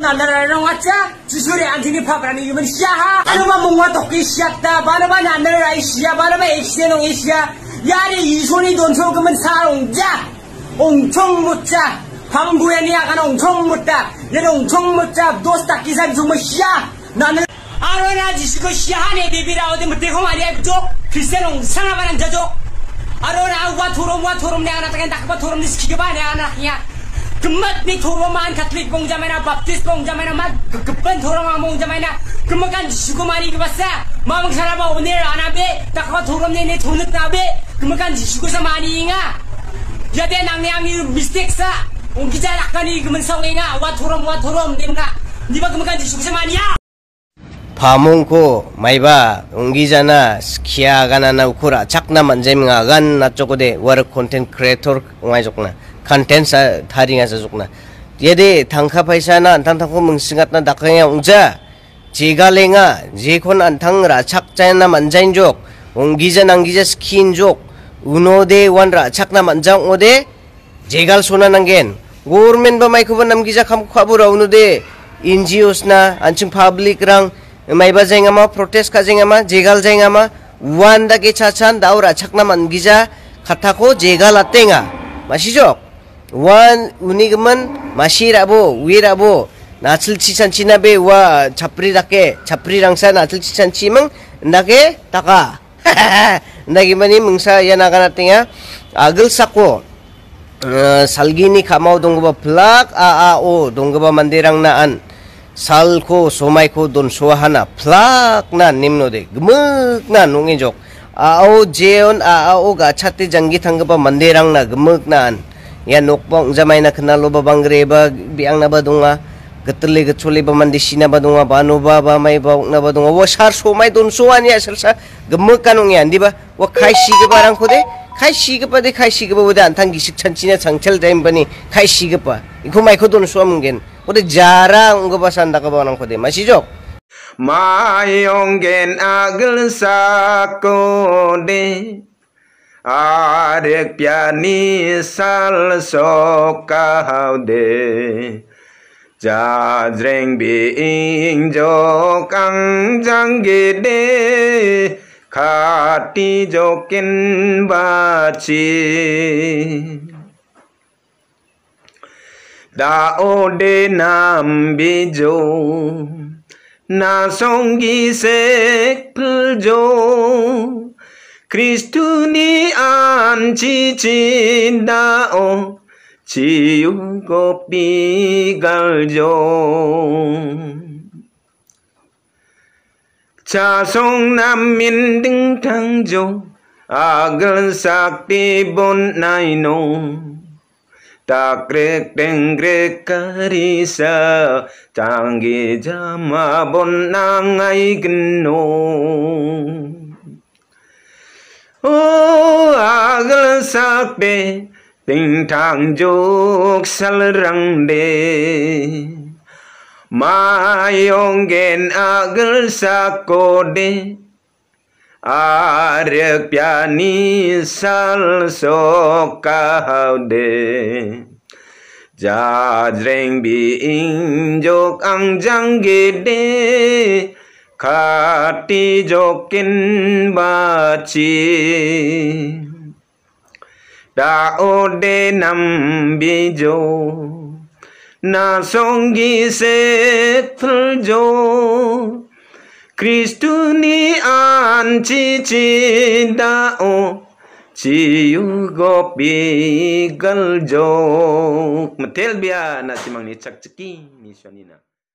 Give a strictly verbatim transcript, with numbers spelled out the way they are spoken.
나나라랑 왔자 지소리 안팅이 파브라니 이면 시야하 바로만 몽와 도끼 시약다 바로만 나나라이 시야 바로만 엑시에농 에시야 야리 이손이 돈소 그면 사롱자 옹청 못자 광부에니 아가는 옹청 못다 얘는 옹청 못자 도스타 기산 좀 시야 나는 아로나 지시고 시야하네 비비라 어디 못되고 말이야 그쪽 글쎄농 상하바는 저쪽 아로나 와 도롬와 도롬 내 하나 땅에 낙바 도롬 시키게 봐 내 하나 그냥 금맛 니 도롬만 가톨릭 봉자매나 밥티스 봉자매나 맛 급급한 도롬만 봉자매나 금막간 지시고 말이 그 봤어 마음 사람아 오늘 안 하베 낙바 도롬 내내 돈을 따베 금막간 지시고서 많이 잉아 야대 낭내양이 미스텍사 옹기자 낙간이 그만 성행아 와 도롬 와 도롬 내가 니가 금막간 지시고서 많이야 파몽코 마이바 옹기자나 스키아가나나 우쿠라 작나 만잼가간 나쪽고데 와르 콘텐츠 크리에이터 옹아이족나 컨텐츠 타링아서 족나 예데 당카 파이사나 안탕탕코 뭉싱갔나 다카야 옹자 제갈랭아 제콘 안탕라 착자나 만자인족 옹기자 낭기자 스키인족 우노데 완라 착나 만장오데 제갈 소나난겐 고르멘 바마이크바 남기자 감쿠아부라 우노데 인지오스나 안층 파블릭랑 마이바 쟁아마 프로테스트 가쟁아마 제갈 쟁아마 우안다게 차찬 다우라 착나 만기자 카타코 제갈 아땡아 마시죠 wan unigeman masirabu wirabu nasil cisan cinabe wa capri dake capri rangsa nasil cisan cimeng ndake taka ndagi mani mengsa ya nakana tinga agel sako salgini kamau dongba plak a a o dongba mandirang naan salko somaiko don suahana plak na nimno de gemuk na nungejok a o jeon a a o ga chate janggi tanggaba mandirang na gemuk naan ya nokpong jamai na kenalo ba bangre ba biang na ba dunga getele gecole ba mandisi na ba dunga banu ba ba mai ba na ba dunga wa sar so mai don so an ya sersa gemek kanong ya ndi ba wa khai shi ge barang ko de khai shi ge pa de khai shi ge ba de antang gisik chanchina changchel daim bani khai shi ge pa iko mai ko don so mungen ode jara ung ba sanda ka ba nang ko de masijok mayongen agel sakode Arek piani sal sokaude Jajreng biing jokang janggede Kati jokin baci Daode nambijo Nasonggi sek peljo Kristuni anci cindao ciu kopi galjo Casong namin ding tangjo agal sakti bon naino takrek dengrek karisa tanggi jama bon nangai geno Oh agal sakbe ting tang juk salrang de mayongen agal sakode arek piani sal sokaude jajreng biing jok ang janggede Kati jokin baci Daode nambijo Nasonggi seteljo Kristuni anci cindao ciu gopi galjo Metel biar nasi mang ni cak ceki ni sonina